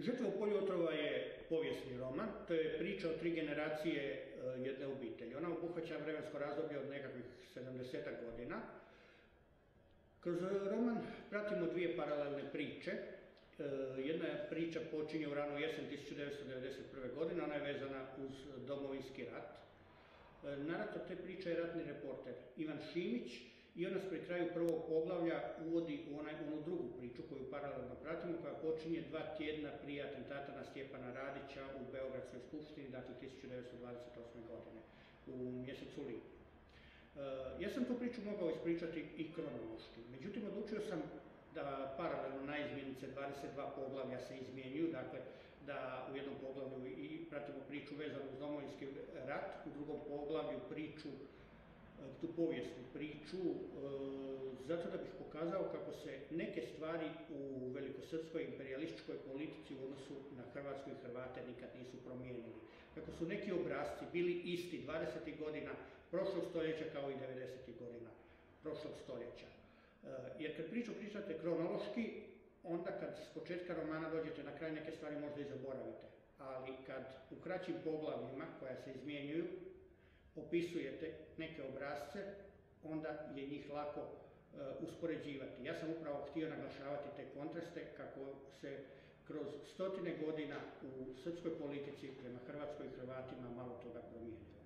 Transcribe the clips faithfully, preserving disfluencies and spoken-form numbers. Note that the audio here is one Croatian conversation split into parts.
Žetva u polju otrova je povijesni roman, to je priča o tri generacije jedne obitelji. Ona obuhvaća vremensko razdoblje od nekakvih sedamdesetak godina. Kroz roman pratimo dvije paralelne priče. Jedna priča počinje u ranu jesen tisuću devetsto devedeset prve. godine, ona je vezana uz Domovinski rat. Narator te priče je ratni reporter Ivan Šimić i on nas pri kraju prvog poglavlja uvodi u onu drugu priču koju paralelno pratimo, koja počinje dva tjedna prije atentata na Stjepana Radića u Beogradskoj skupštini, dakle tisuću devetsto dvadeset osme. godine, u mjesecu lipnju. Ja sam tu priču mogao ispričati i kronološki, međutim odlučio sam da paralelno na izmjenice dvadeset dva poglavlja se izmjenjuju, dakle da u jednom poglavlju i pratimo priču vezanu uz Domovinski rat, u drugom poglavlju priču, tu povijesnu priču, zato da bih pokazao kako se neke stvari u velikosrpskoj imperialističkoj politici u odnosu na Hrvatsku i Hrvate nikad nisu promijenili. Kako su neki obrasci bili isti dvadesetih godina prošlog stoljeća kao i devedesetih godina prošlog stoljeća. Jer kad priču pričate kronološki, onda kad s početka romana dođete na kraj, neke stvari možda i zaboravite. Ali kad u kraćim poglavljima koja se izmjenjuju opisujete neke obrasce, onda je njih lako uspoređivati. Ja sam upravo htio naglašavati te kontraste kako se kroz stotine godina u srpskoj politici prema Hrvatskoj i Hrvatima malo toga promijenilo.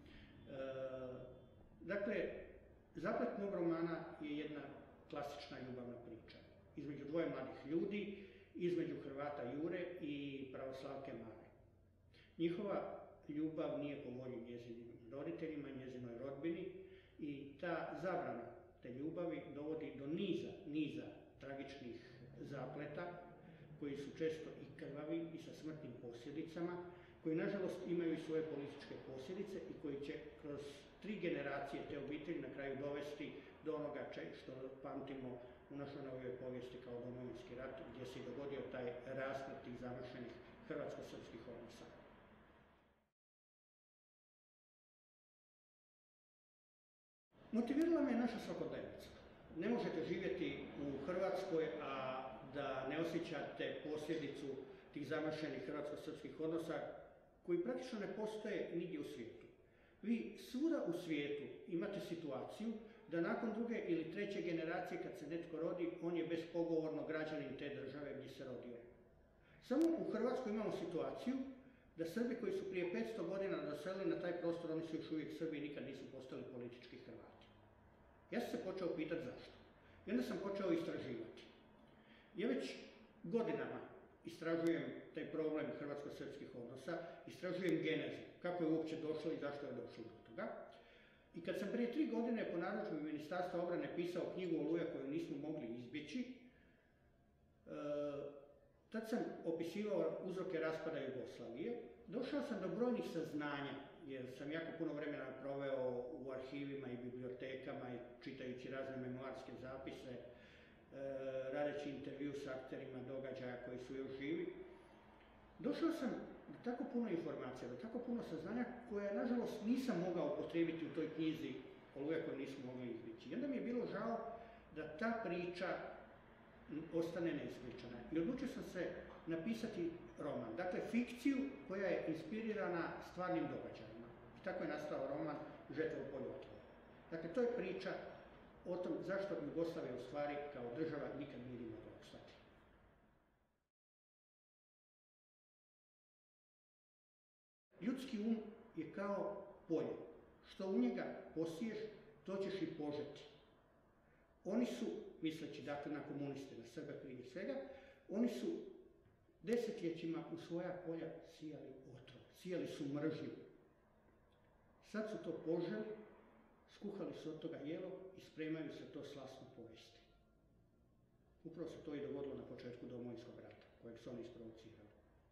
Dakle, zaplet mog romana je jedna klasična ljubavna priča između dvoje mladih ljudi, između Hrvata Jure i pravoslavke Mare. Njihova ljubav nije po volji njezinim roditeljima, njezinoj rodbini i ta zabrana te ljubavi dovodi do niza, niza tragičnih zapleta koji su često i krvavi i sa smrtnim posljedicama, koji nažalost imaju i svoje političke posljedice i koji će kroz tri generacije te obitelji na kraju dovesti do onoga što pamtimo u našoj novijoj povijesti kao Domovinski rat, gdje se i dogodio taj rasplet tih zamršenih hrvatsko-srpskih odnosa. Motivirala me je naša svakodnevnica. Ne možete živjeti u Hrvatskoj, a da ne osjećate posljedicu tih zamršenih hrvatsko-srpskih odnosa koji praktično ne postoje nigdje u svijetu. Vi svuda u svijetu imate situaciju da nakon druge ili treće generacije kad se netko rodi, on je bespogovorno građanin te države gdje se rodio. Samo u Hrvatskoj imamo situaciju da Srbi koji su prije petsto godina doselili na taj prostor, oni su još uvijek Srbi i nikad nisu postali politički Hrvati. Ja sam se počeo pitati zašto. I onda sam počeo istraživati. Ja već godinama istražujem taj problem hrvatsko-srpskih odnosa, istražujem genezu, kako je uopće došlo i zašto je došlo do toga. I kad sam prije tri godine po narudžbi Ministarstva obrane pisao knjigu Oluja koju nismo mogli izbjeći, tad sam opisivao uzroke raspada Jugoslavije. Došao sam do brojnih saznanja, jer sam jako puno vremena proveo u arhivima i bibliotekama i čitajući razne memoarske zapise, radeći intervju s akterima događaja koji su još živi. Došao sam do tako puno informacija, do tako puno saznanja koje, nažalost, nisam mogao upotrijebiti u toj knjizi Oluja koju nismo mogli izbjeći. I onda mi je bilo žao da ta priča ostane neispričana. I odlučio sam se napisati roman, dakle fikciju koja je inspirirana stvarnim događajima. I tako je nastao roman Žetva u polju otrova. Dakle, to je priča o tom zašto Jugoslavija u stvari kao država nikad nije mogla opstati. Ljudski um je kao polje. Što u njega posiješ, to ćeš i požeti. Oni su, misleći dakle na komuniste, na Srbe prije svega, oni su desetljećima u svoja polja sijali otrov, sijali su mržnju. Sad su to poželi, skuhali su od toga jelo i spremaju se to slasno pojesti. Upravo se to i dogodilo na početku Domovinskog rata, kojeg su oni isprovocirali.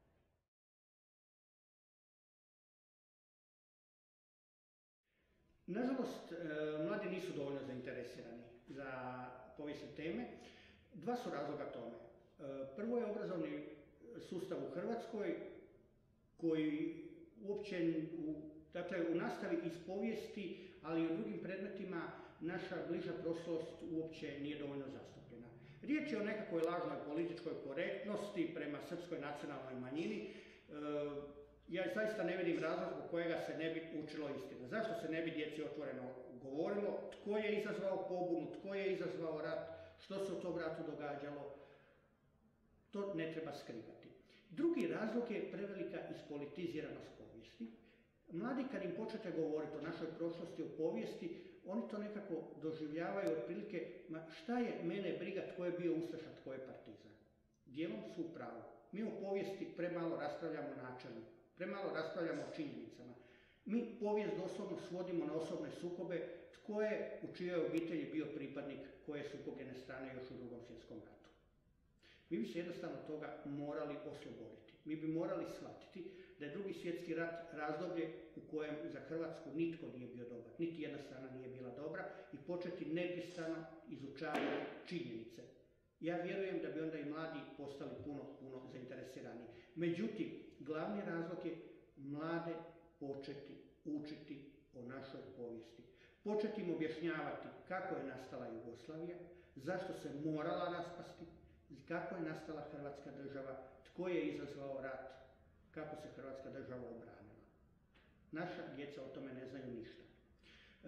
Nažalost, mladi nisu dovoljno zainteresirani za povijesne teme. Dva su razloga tome. Prvo je obrazovni sustav u Hrvatskoj koji uopće u, dakle, u nastavi iz povijesti, ali i u drugim predmetima naša bliža prošlost uopće nije dovoljno zastupljena. Riječ je o nekakvoj lažnoj političkoj korektnosti prema srpskoj nacionalnoj manjini. E, ja zaista ne vidim razlog zbog kojega se ne bi učilo istina. Zašto se ne bi djeci otvoreno govorilo tko je izazvao pobunu, tko je izazvao rat, što se u tom ratu događalo, to ne treba skrivati. Drugi razlog je prevelika ispolitiziranost povijesti. Mladi kad im počnete govoriti o našoj prošlosti, o povijesti, oni to nekako doživljavaju otprilike, ma šta je mene briga tko je bio ustaša, tko je partizan. Dijelom su u pravu. Mi o povijesti premalo raspravljamo načelno, premalo raspravljamo o činjenicama. Mi povijest doslovno svodimo na osobne sukobe, tko je u čijoj obitelji bio pripadnik koje sukobljene strane još u Drugom svjetskom ratu. Mi bi se jednostavno toga morali osloboditi. Mi bi morali shvatiti da je Drugi svjetski rat razdoblje u kojem za Hrvatsku nitko nije bio dobar, niti jedna strana nije bila dobra i početi neprestano izučavati činjenice. Ja vjerujem da bi onda i mladi postali puno, puno zainteresiraniji. Međutim, glavni razlog je mlade početi učiti o našoj povijesti. Početi im objašnjavati kako je nastala Jugoslavija, zašto se morala raspasti, kako je nastala Hrvatska država, tko je izazvao rat, kako se Hrvatska država obranila. Naša djeca o tome ne znaju ništa. E,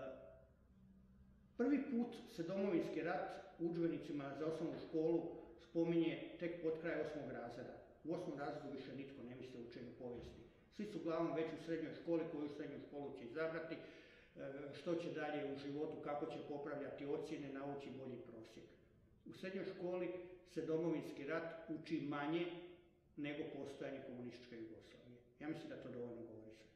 prvi put se Domovinski rat u udžbenicima za osnovnu školu spominje tek pod kraj osmog razreda. U osmom razredu više nitko ne misli o učenju povijesti. Svi su uglavnom već u srednjoj školi, koju srednju školu će izabrati, što će dalje u životu, kako će popravljati ocjene, nauči bolji prosjek. U srednjoj školi se Domovinski rat uči manje nego postojanje komunističke Jugoslavije. Ja mislim da to dovoljno govori sve.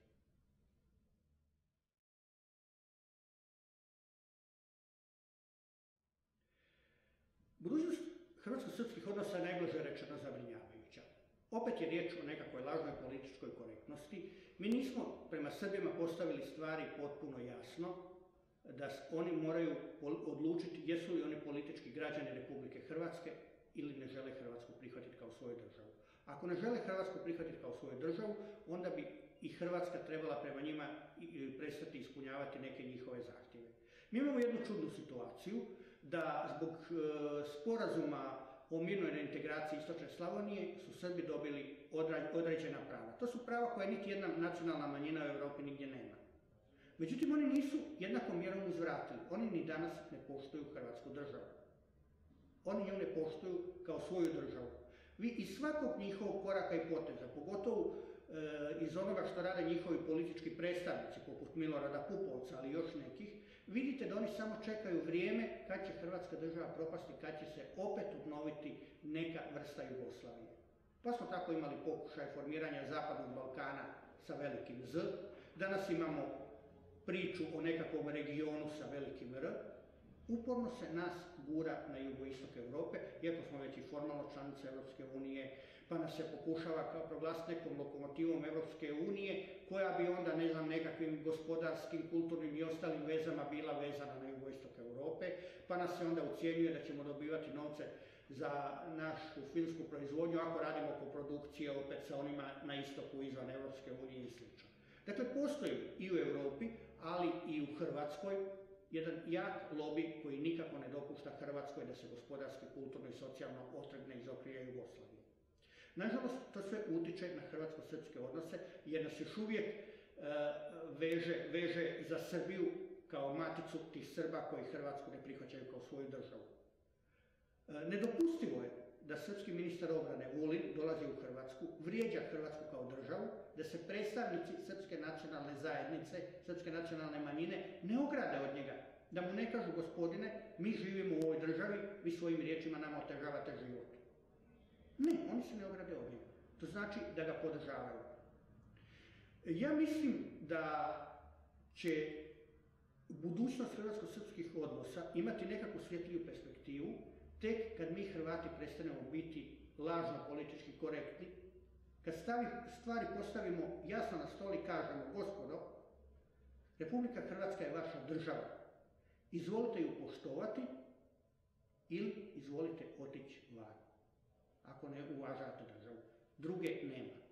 Budućnost hrvatsko-srpskih odnosa je najblaže rečeno zabrinjavajuća. Opet je riječ o nekakvoj lažnoj političkoj korektnosti. Mi nismo prema Srbima postavili stvari potpuno jasno, da oni moraju odlučiti jesu li oni politički građani Republike Hrvatske ili ne žele Hrvatsku prihvatiti kao svoju državu. Ako ne žele Hrvatsku prihvatiti kao svoju državu, onda bi i Hrvatska trebala prema njima prestati ispunjavati neke njihove zahtjeve. Mi imamo jednu čudnu situaciju da zbog sporazuma o mirnoj reintegraciji Istočne Slavonije su Srbi dobili određena prava. To su prava koje niti jedna nacionalna manjina u Europi nigdje nema. Međutim, oni nisu jednakom mjerom uzvratili. Oni ni danas ne poštuju Hrvatsku državu. Oni nju ne poštuju kao svoju državu. Vi iz svakog njihovog koraka i poteza, pogotovo e, iz onoga što rade njihovi politički predstavnici, poput Milorada Pupovca, ali još nekih, vidite da oni samo čekaju vrijeme kad će Hrvatska država propasti, kad će se opet obnoviti neka vrsta Jugoslavije. Pa smo tako imali pokušaj formiranja Zapadnog Balkana sa velikim Z. Danas imamo priču o nekakvom regionu sa velikim R. Uporno se nas gura na jugoistok Europe, iako smo već i formalno članice Europske unije, pa nas se pokušava kao proglasiti nekom lokomotivom Europske unije, koja bi onda, ne znam, nekakvim gospodarskim, kulturnim i ostalim vezama bila vezana na jugoistok Europe, pa nas se onda ucjenjuje da ćemo dobivati novce za našu filmsku proizvodnju ako radimo koprodukcije opet sa onima na istoku izvan Europske unije i sl. Dakle, postoji i u Europi, ali i u Hrvatskoj jedan jak lobij koji nikako ne dopušta Hrvatskoj da se gospodarski, kulturno i socijalno otrgne iz okrilja Jugoslavije. Nažalost, to sve utiče na hrvatsko-srpske odnose jer nas još uvijek e, veže, veže za Srbiju kao maticu tih Srba koji Hrvatsku ne prihvaćaju kao svoju državu. E, nedopustivo je da srpski ministar obrane Vulin dolazi u Hrvatsku, vrijeđa Hrvatsku kao državu, da se predstavnici srpske nacionalne zajednice, srpske nacionalne manjine ne ograde od njega, da mu ne kažu gospodine, mi živimo u ovoj državi, vi svojim riječima nama otežavate život. Ne, oni se ne ograde od njega. To znači da ga podržavaju. Ja mislim da će budućnost hrvatsko-srpskih odnosa imati nekakvu svjetliju perspektivu tek kad mi Hrvati prestanemo biti lažno politički korektni, kad stavi, stvari postavimo jasno na stol i kažemo, gospodo, Republika Hrvatska je vaša država, izvolite ju poštovati ili izvolite otići van, ako ne uvažavate državu. Druge nema.